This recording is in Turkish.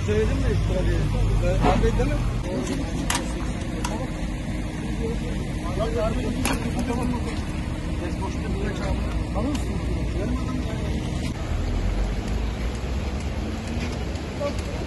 Bunu söyledin mi trafiğe? Abi değil mi? Ses boşluğu buraya çağırın. Alır mısın?